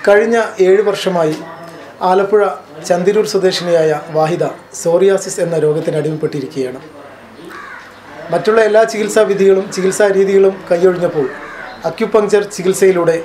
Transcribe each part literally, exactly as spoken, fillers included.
കഴിഞ്ഞ ഏഴ് വർഷമായി ആലപ്പുഴ ചന്തിരൂർ സ്വദേശിനിയായ വാഹിദ സോറിയാസിസ് എന്ന രോഗത്തിന് അടിമപ്പെട്ടിരിക്കുകയാണ്. മറ്റുള്ള എല്ലാ ചികിത്സാ വിധികളും ചികിത്സാ രീതികളും കൈയൊഴിഞ്ഞപ്പോൾ അക്യുപങ്ചർ ചികിത്സയിലൂടെ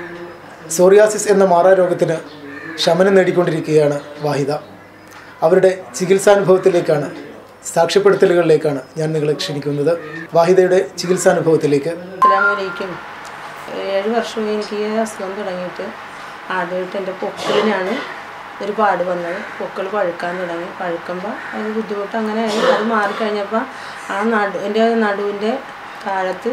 സോറിയാസിസ് എന്ന മാറാരോഗത്തിന് ശമനം നേടിക്കൊണ്ടിരിക്കുകയാണ് വാഹിദ. അവരുടെ ചികിത്സാനുഭവത്തിലേക്കാണ്, സാക്ഷ്യപ്പെടുത്തലുകളിലേക്കാണ് ഞാൻ നിങ്ങളെ ക്ഷണിക്കുന്നത്. വാഹിദയുടെ ചികിത്സാനുഭവത്തിലേക്ക്. അസ്സലാമലൈക്കും. ഏഴ് വർഷം എനിക്ക് ഈ അസുഖം തുടങ്ങിയിട്ട് ആദ്യമായിട്ട് എൻ്റെ പൊക്കിളിനാണ് ഒരു പാട് വന്നത്. പൊക്കിൾ പഴുക്കാൻ തുടങ്ങി. പഴുക്കുമ്പോൾ അത് ബുദ്ധിമുട്ട് അങ്ങനെ ആയി. അത് മാറിക്കഴിഞ്ഞപ്പോൾ ആ നടു എൻ്റെ നടുവിൻ്റെ താഴത്ത്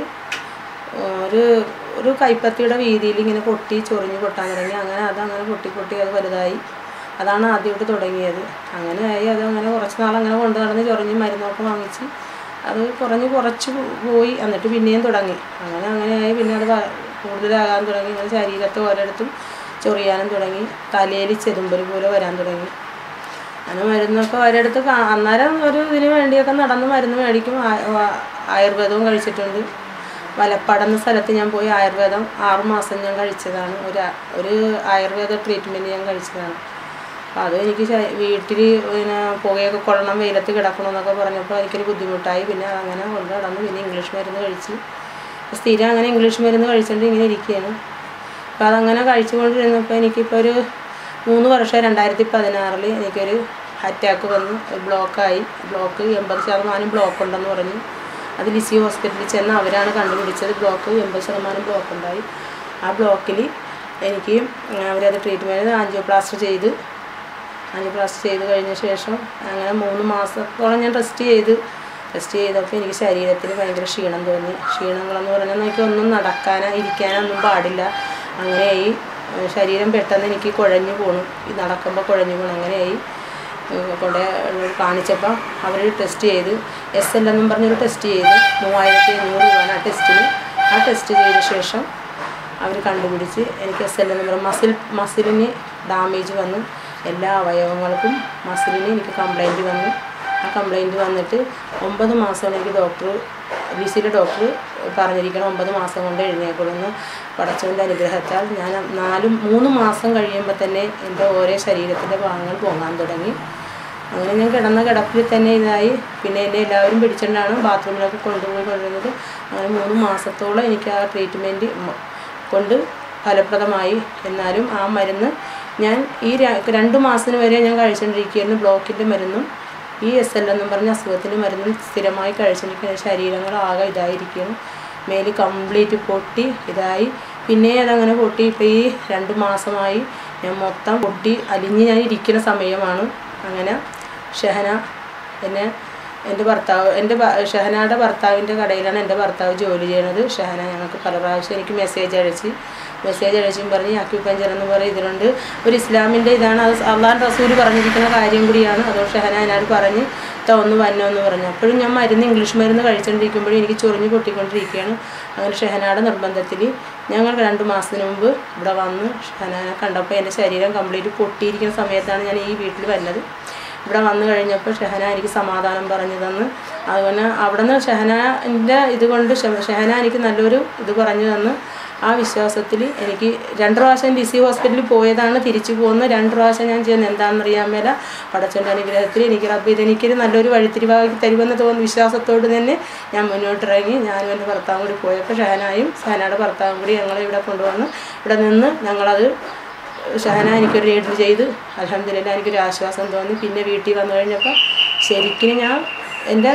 ഒരു ഒരു കൈപ്പത്തിയുടെ വീതിയിൽ ഇങ്ങനെ പൊട്ടി ചൊറിഞ്ഞ് പൊട്ടാൻ തുടങ്ങി. അങ്ങനെ അതങ്ങനെ പൊട്ടി പൊട്ടി അത് വലുതായി. അതാണ് ആദ്യമായിട്ട് തുടങ്ങിയത്. അങ്ങനെ ആയി. അത് അങ്ങനെ കുറച്ച് നാളങ്ങനെ കൊണ്ട് നടന്ന് ചൊറിഞ്ഞ് മരുന്നൊക്കെ വാങ്ങിച്ച് അത് കുറഞ്ഞ് കുറച്ച് പോയി. എന്നിട്ട് പിന്നെയും തുടങ്ങി. അങ്ങനെ അങ്ങനെയായി. പിന്നെ അത് കൂടുതലാകാൻ തുടങ്ങി. ഇങ്ങനെ ശരീരത്തെ ഓരോരുത്തും ചൊറിയാനും തുടങ്ങി. തലയിൽ ചെതുമ്പൽ പോലെ വരാൻ തുടങ്ങി. അങ്ങനെ മരുന്നൊക്കെ ഒരിടത്ത് അന്നേരം ഒരു ഇതിന് വേണ്ടിയൊക്കെ നടന്ന് മരുന്ന് മേടിക്കും. ആയുർവേദവും കഴിച്ചിട്ടുണ്ട്. വലപ്പാട് എന്ന സ്ഥലത്ത് ഞാൻ പോയി ആയുർവേദം ആറുമാസം ഞാൻ കഴിച്ചതാണ്. ഒരു ഒരു ആയുർവേദ ട്രീറ്റ്മെൻറ്റ് ഞാൻ കഴിച്ചതാണ്. അപ്പോൾ അത് എനിക്ക് വീട്ടിൽ പിന്നെ പുകയൊക്കെ കൊള്ളണം, വെയിലത്ത് കിടക്കണമെന്നൊക്കെ പറഞ്ഞപ്പോൾ എനിക്കൊരു ബുദ്ധിമുട്ടായി. പിന്നെ അങ്ങനെ കൊണ്ട് നടന്ന് പിന്നെ ഇംഗ്ലീഷ് മരുന്ന് കഴിച്ച് സ്ഥിരം അങ്ങനെ ഇംഗ്ലീഷ് മരുന്ന് കഴിച്ചുകൊണ്ട് ഇങ്ങനെ ഇരിക്കുകയാണ്. അപ്പോൾ അതങ്ങനെ കഴിച്ചുകൊണ്ടിരുന്നപ്പോൾ എനിക്കിപ്പോൾ ഒരു മൂന്ന് വർഷം രണ്ടായിരത്തി പതിനാറിൽ എനിക്കൊരു അറ്റാക്ക് വന്ന് ബ്ലോക്കായി. ബ്ലോക്ക് എൺപത് ശതമാനം ബ്ലോക്ക് ഉണ്ടെന്ന് പറഞ്ഞു. അത് ലിസി ഹോസ്പിറ്റലിൽ ചെന്ന് അവരാണ് കണ്ടുപിടിച്ചത്. ബ്ലോക്ക് എൺപത് ശതമാനം ബ്ലോക്ക് ഉണ്ടായി. ആ ബ്ലോക്കിൽ എനിക്ക് അവരത് ട്രീറ്റ്മെൻറ്റ് ആൻജിയോപ്ലാസ്റ്റർ ചെയ്ത് ആൻജിയോപ്ലാസ്റ്റർ ചെയ്ത് കഴിഞ്ഞ ശേഷം അങ്ങനെ മൂന്ന് മാസത്തോളം ഞാൻ റെസ്റ്റ് ചെയ്ത് ടെസ്റ്റ് ചെയ്തപ്പോൾ എനിക്ക് ശരീരത്തിൽ ഭയങ്കര ക്ഷീണം തോന്നി. ക്ഷീണങ്ങളെന്ന് പറഞ്ഞാൽ എനിക്ക് ഒന്നും നടക്കാനോ ഇരിക്കാനൊന്നും പാടില്ല. അങ്ങനെയായി. ശരീരം പെട്ടെന്ന് എനിക്ക് കുഴഞ്ഞു പോണു. ഈ നടക്കുമ്പോൾ കുഴഞ്ഞു പോകണം. അങ്ങനെയായി. കൊണ്ട് കാണിച്ചപ്പോൾ അവർ ടെസ്റ്റ് ചെയ്ത് എസ് എൽ എന്നും പറഞ്ഞൊരു ടെസ്റ്റ് ചെയ്ത് മൂവായിരത്തി അഞ്ഞൂറ് രൂപയാണ് ആ ടെസ്റ്റിന്. ആ ടെസ്റ്റ് ചെയ്ത ശേഷം അവർ കണ്ടുപിടിച്ച് എനിക്ക് എസ് എൽ എന്ന് പറഞ്ഞ മസിൽ മസിലിന് ഡാമേജ് വന്നു. എല്ലാ അവയവങ്ങൾക്കും മസിലിന് എനിക്ക് കംപ്ലൈൻറ്റ് വന്നു. ആ കംപ്ലൈൻറ്റ് വന്നിട്ട് ഒമ്പത് മാസമാണ് എനിക്ക് ഡോക്ടർ ലിസിയിലെ ഡോക്ടർ പറഞ്ഞിരിക്കണം ഒമ്പത് മാസം കൊണ്ട് എഴുന്നേക്കുള്ളൂ. പടച്ചവൻ്റെ അനുഗ്രഹത്താൽ ഞാൻ നാലും മൂന്ന് മാസം കഴിയുമ്പോൾ തന്നെ എൻ്റെ ഓരോ ശരീരത്തിൻ്റെ ഭാഗങ്ങൾ പൊങ്ങാൻ തുടങ്ങി. അങ്ങനെ ഞാൻ കിടന്ന കിടപ്പിൽ തന്നെ ഇതായി. പിന്നെ എന്നെ എല്ലാവരും പിടിച്ചിട്ടാണ് ബാത്റൂമിലൊക്കെ കൊണ്ടുപോയി കൊണ്ടുവന്നത്. അങ്ങനെ മൂന്ന് മാസത്തോളം എനിക്ക് ആ ട്രീറ്റ്മെൻറ്റ് കൊണ്ട് ഫലപ്രദമായി. എന്നാലും ആ മരുന്ന് ഞാൻ ഈ രണ്ട് മാസത്തിന് വരെ ഞാൻ കഴിച്ചുകൊണ്ടിരിക്കുകയായിരുന്നു. ബ്ലോക്കിൻ്റെ മരുന്നും ഈ എസ് എൽ എന്നും പറഞ്ഞ അസുഖത്തിൻ്റെ മരുന്നും സ്ഥിരമായി കഴിച്ചുകൊണ്ടിരിക്കുന്ന ശരീരങ്ങളാകെ ഇതായിരിക്കുന്നു. മേല് കംപ്ലീറ്റ് പൊട്ടി ഇതായി. പിന്നെ അതങ്ങനെ പൊട്ടി ഇപ്പോൾ ഈ രണ്ട് മാസമായി ഞാൻ മൊത്തം പൊട്ടി അലിഞ്ഞ് ഞാൻ ഇരിക്കുന്ന സമയമാണ്. അങ്ങനെ ഷഹന എന്നെ എൻ്റെ ഭർത്താവ് എൻ്റെ ഷഹനയുടെ ഭർത്താവിൻ്റെ കടയിലാണ് എൻ്റെ ഭർത്താവ് ജോലി ചെയ്യണത്. ഷഹന ഞങ്ങൾക്ക് പല പ്രാവശ്യം എനിക്ക് മെസ്സേജ് അയച്ച് മെസ്സേജ് അയച്ചും പറഞ്ഞ് അക്യുപഞ്ചർ എന്ന് പറയും ഇതിലുണ്ട് ഒരു ഇസ്ലാമിൻ്റെ ഇതാണ്. അത് അള്ളാഹ് റസൂൽ പറഞ്ഞിരിക്കുന്ന കാര്യം കൂടിയാണ്. അതോ ഷഹന എന്നോട് പറഞ്ഞ് ഒന്ന് വന്നോ എന്ന് പറഞ്ഞു. അപ്പോഴും ഞാൻ മരുന്ന് ഇംഗ്ലീഷ് മരുന്ന് കഴിച്ചുകൊണ്ടിരിക്കുമ്പോഴും എനിക്ക് ചൊറിഞ്ഞ് പൊട്ടിക്കൊണ്ടിരിക്കുകയാണ്. അങ്ങനെ ഷഹനയുടെ നിർബന്ധത്തിൽ ഞങ്ങൾ രണ്ട് മാസത്തിന് മുമ്പ് ഇവിടെ വന്ന് ഷഹനാനെ കണ്ടപ്പോൾ എൻ്റെ ശരീരം കംപ്ലീറ്റ് പൊട്ടിയിരിക്കുന്ന സമയത്താണ് ഞാൻ ഈ വീട്ടിൽ വരുന്നത്. ഇവിടെ വന്നു കഴിഞ്ഞപ്പോൾ ഷഹന എനിക്ക് സമാധാനം പറഞ്ഞു തന്ന്. അതുപോലെ അവിടെ നിന്ന് ഷഹനാൻ്റെ ഇതുകൊണ്ട് ഷഹന എനിക്ക് നല്ലൊരു ഇത് പറഞ്ഞു തന്ന്. ആ വിശ്വാസത്തിൽ എനിക്ക് രണ്ട് പ്രാവശ്യം ലിസി ഹോസ്പിറ്റലിൽ പോയതാണ്. തിരിച്ചു പോകുന്ന രണ്ട് പ്രാവശ്യം ഞാൻ ചെയ്യുന്നത് എന്താണെന്നറിയാൻ മേല. പടച്ചവൻ്റെ അനുഗ്രഹത്തിൽ എനിക്ക് റബ്ബ് ഇതെനിക്കൊരു നല്ലൊരു വഴിത്തിരിവാക്കി തരുമെന്ന് തോന്നുന്ന വിശ്വാസത്തോട് തന്നെ ഞാൻ മുന്നോട്ടിറങ്ങി. ഞാനും എൻ്റെ ഭർത്താവും കൂടി പോയപ്പോൾ ഷഹനായും ഷഹനയുടെ ഭർത്താവും കൂടി ഞങ്ങളെ ഇവിടെ കൊണ്ടുവന്ന് ഇവിടെ നിന്ന് ഞങ്ങളത് ഷഹന എനിക്കൊരു റീഡിൽ ചെയ്ത് അൽഹംദുലില്ലാ എനിക്കൊരു ആശ്വാസം തോന്നി. പിന്നെ വീട്ടിൽ വന്നു കഴിഞ്ഞപ്പോൾ ശരിക്കും ഞാൻ എൻ്റെ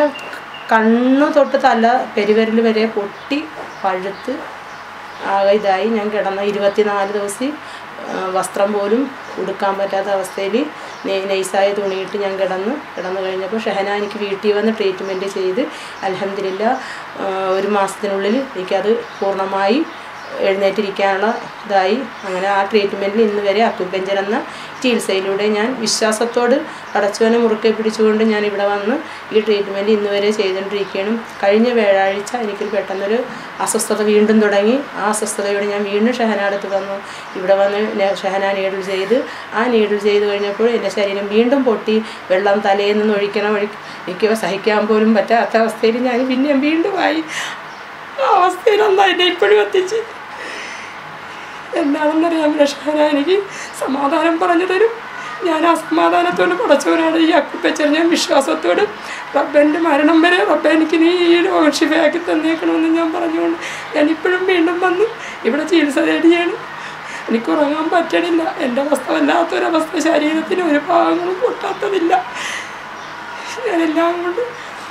കണ്ണ് തൊട്ട് തല പെരുവിരൽ വരെ പൊട്ടി പഴുത്ത് ആകെ ഇതായി. ഞാൻ കിടന്ന ഇരുപത്തിനാല് ദിവസം വസ്ത്രം പോലും ഉടുക്കാൻ പറ്റാത്ത അവസ്ഥയിൽ നൈസായ തുണിയിട്ട് ഞാൻ കിടന്ന് കിടന്നു കഴിഞ്ഞപ്പോൾ ഷഹന എനിക്ക് വീട്ടിൽ വന്ന് ട്രീറ്റ്മെൻറ്റ് ചെയ്ത് അൽഹംദുലില്ലാ ഒരു മാസത്തിനുള്ളിൽ എനിക്കത് പൂർണ്ണമായി എഴുന്നേറ്റിരിക്കാനുള്ള ഇതായി. അങ്ങനെ ആ ട്രീറ്റ്മെൻറ്റിൽ ഇന്ന് വരെ അക്യുപഞ്ചർ എന്ന ചികിത്സയിലൂടെ ഞാൻ വിശ്വാസത്തോട് പടച്ചവനെ മുറുക്കെ പിടിച്ചുകൊണ്ട് ഞാൻ ഇവിടെ വന്ന് ഈ ട്രീറ്റ്മെൻറ്റ് ഇന്ന് വരെ ചെയ്തുകൊണ്ടിരിക്കുകയാണ്. കഴിഞ്ഞ വ്യാഴാഴ്ച എനിക്കൊരു പെട്ടെന്നൊരു അസ്വസ്ഥത വീണ്ടും തുടങ്ങി. ആ അസ്വസ്ഥതയോടെ ഞാൻ വീണ്ടും ഷഹന അടുത്ത് വന്നു. ഇവിടെ വന്ന് ഷഹന നീഡിൽ ചെയ്ത് ആ നീഡിൽ ചെയ്ത് കഴിഞ്ഞപ്പോൾ എൻ്റെ ശരീരം വീണ്ടും പൊട്ടി വെള്ളം തലയിൽ നിന്ന് ഒഴിക്കണം ഒഴി എനിക്ക് സഹിക്കാൻ പോലും പറ്റാത്ത അവസ്ഥയിൽ ഞാൻ പിന്നെയും വീണ്ടും ആയി. ആ അവസ്ഥയിലൊന്നും എന്നെ ഇപ്പോഴും എത്തിച്ച് എന്താണെന്നറിയാൻ രക്ഷകന എനിക്ക് സമാധാനം പറഞ്ഞു തരും. ഞാൻ അസമാധാനത്തോട് പടച്ചവനാണ് ഈ അക്കുപ്പച്ചർ. ഞാൻ വിശ്വാസത്തോട് റബ്ബൻ്റെ മരണം വരെ റബ്ബ എനിക്ക് നീ ഈ രോഗം ശിവയാക്കി തന്നേക്കണമെന്ന് ഞാൻ പറഞ്ഞുകൊണ്ട് ഞാനിപ്പോഴും വീണ്ടും വന്ന് ഇവിടെ ചികിത്സ തേടിയാണ്. എനിക്ക് ഉറങ്ങാൻ പറ്റണില്ല. എൻ്റെ അവസ്ഥ വല്ലാത്തൊരവസ്ഥ. ശരീരത്തിന് ഒരു ഭാഗങ്ങളും പൊട്ടാത്തതില്ല. ഞാനെല്ലാം കൊണ്ട്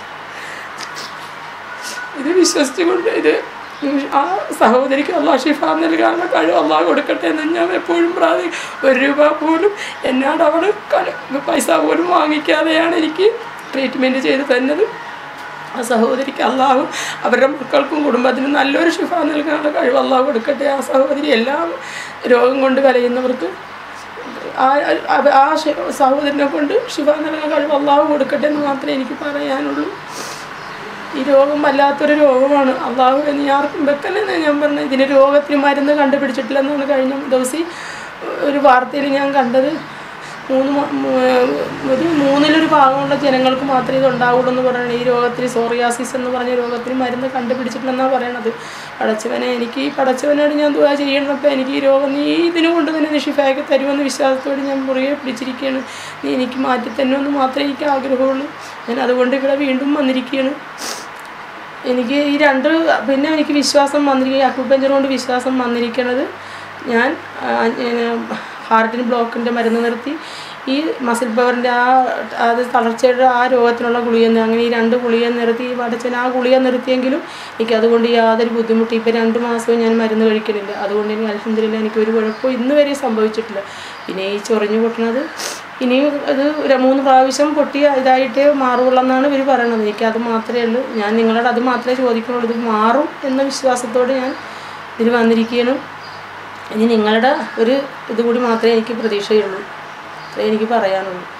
ഇത് വിശ്വസിച്ചുകൊണ്ട് ഇത് ആ സഹോദരിക്ക് അള്ളാഹ് ഷിഫ നൽകാനുള്ള കഴിവ് അള്ളാഹ് കൊടുക്കട്ടെ എന്ന് ഞാൻ എപ്പോഴും പ്രാർത്ഥിക്കും. ഒരു രൂപ പോലും എന്നോട് അവൾ പൈസ പോലും വാങ്ങിക്കാതെയാണ് എനിക്ക് ട്രീറ്റ്മെൻറ്റ് ചെയ്ത് തന്നത്. ആ സഹോദരിക്ക് അള്ളാഹു അവരുടെ മക്കൾക്കും കുടുംബത്തിനും നല്ലൊരു ഷിഫ നൽകാനുള്ള കഴിവ് അള്ളാഹു കൊടുക്കട്ടെ. ആ സഹോദരി എല്ലാ രോഗം കൊണ്ട് കലയുന്നവർക്ക് ആ ആ സഹോദരനെ കൊണ്ട് ഷിഫ നൽകാൻ കഴിവ് അള്ളാഹു കൊടുക്കട്ടെ എന്ന് മാത്രമേ എനിക്ക് പറയാനുള്ളൂ. ഈ രോഗം വല്ലാത്തൊരു രോഗമാണ്. അള്ളാഹു എന്ന് ആർക്കും വെക്കലെന്ന് ഞാൻ പറഞ്ഞത്. ഇതിന് രോഗത്തിന് മരുന്ന് കണ്ടുപിടിച്ചിട്ടില്ലെന്നാണ് കഴിഞ്ഞ ദിവസം ഒരു വാർത്തയിൽ ഞാൻ കണ്ടത്. മൂന്ന് ഒരു മൂന്നിലൊരു ഭാഗമുള്ള ജനങ്ങൾക്ക് മാത്രമേ ഇത് ഉണ്ടാവുള്ളൂ എന്ന് പറയുന്നത്. ഈ രോഗത്തിന് സോറിയാസിസ് എന്ന് പറഞ്ഞ രോഗത്തിന് മരുന്ന് കണ്ടുപിടിച്ചിട്ടില്ലെന്നാണ് പറയണത്. പടച്ചവനെ എനിക്ക് ഈ പടച്ചവനോട് ഞാൻ ദുആ ചെയ്യണപ്പോൾ എനിക്ക് ഈ രോഗം നീ ഇതിനു കൊണ്ട് തന്നെ നീ ഷിഫാക്കി തരുമെന്ന് വിശ്വാസത്തോട് ഞാൻ മുറിയെ പിടിച്ചിരിക്കുകയാണ്. നീ എനിക്ക് മാറ്റി തരുമെന്ന് മാത്രമേ എനിക്ക് ആഗ്രഹമുള്ളൂ. ഞാൻ അതുകൊണ്ട് ഇവിടെ വീണ്ടും വന്നിരിക്കുകയാണ്. എനിക്ക് ഈ രണ്ട് പിന്നെ എനിക്ക് വിശ്വാസം വന്നിരിക്കുക അക്യുപഞ്ചർ കൊണ്ട് വിശ്വാസം വന്നിരിക്കുന്നത് ഞാൻ ഹാർട്ടിന് ബ്ലോക്കിൻ്റെ മരുന്ന് നിർത്തി ഈ മസിൽ പവറിൻ്റെ ആ അത് തളർച്ചയുടെ ആ രോഗത്തിനുള്ള ഗുളിക അങ്ങനെ ഈ രണ്ട് ഗുളിക നിർത്തി പടച്ചൻ ആ ഗുളിക നിർത്തിയെങ്കിലും എനിക്ക് അതുകൊണ്ട് യാതൊരു ബുദ്ധിമുട്ട് ഇപ്പോൾ രണ്ട് മാസവും ഞാൻ മരുന്ന് കഴിക്കലില്ല. അതുകൊണ്ട് എനിക്ക് അൽഹംദുലില്ലാഹ് എനിക്കൊരു കുഴപ്പവും ഇന്ന് വരെ സംഭവിച്ചിട്ടില്ല. പിന്നെ ഈ ചൊറിഞ്ഞു പൊട്ടണത് ഇനിയും അത് മൂന്ന് പ്രാവശ്യം പൊട്ടി ഇതായിട്ടേ മാറുള്ളൂ എന്നാണ് ഇവർ പറയണത്. എനിക്കത് മാത്രമേ ഉള്ളൂ. ഞാൻ നിങ്ങളോട് അത് മാത്രമേ ചോദിക്കുന്നുള്ളൂ. ഇത് മാറും എന്ന വിശ്വാസത്തോടെ ഞാൻ ഇതിൽ വന്നിരിക്കുകയാണ്. ഇനി നിങ്ങളുടെ ഒരു ഇതുകൂടി മാത്രമേ എനിക്ക് പ്രതീക്ഷയുള്ളൂ. അത്രേ എനിക്ക് പറയാനുള്ളൂ.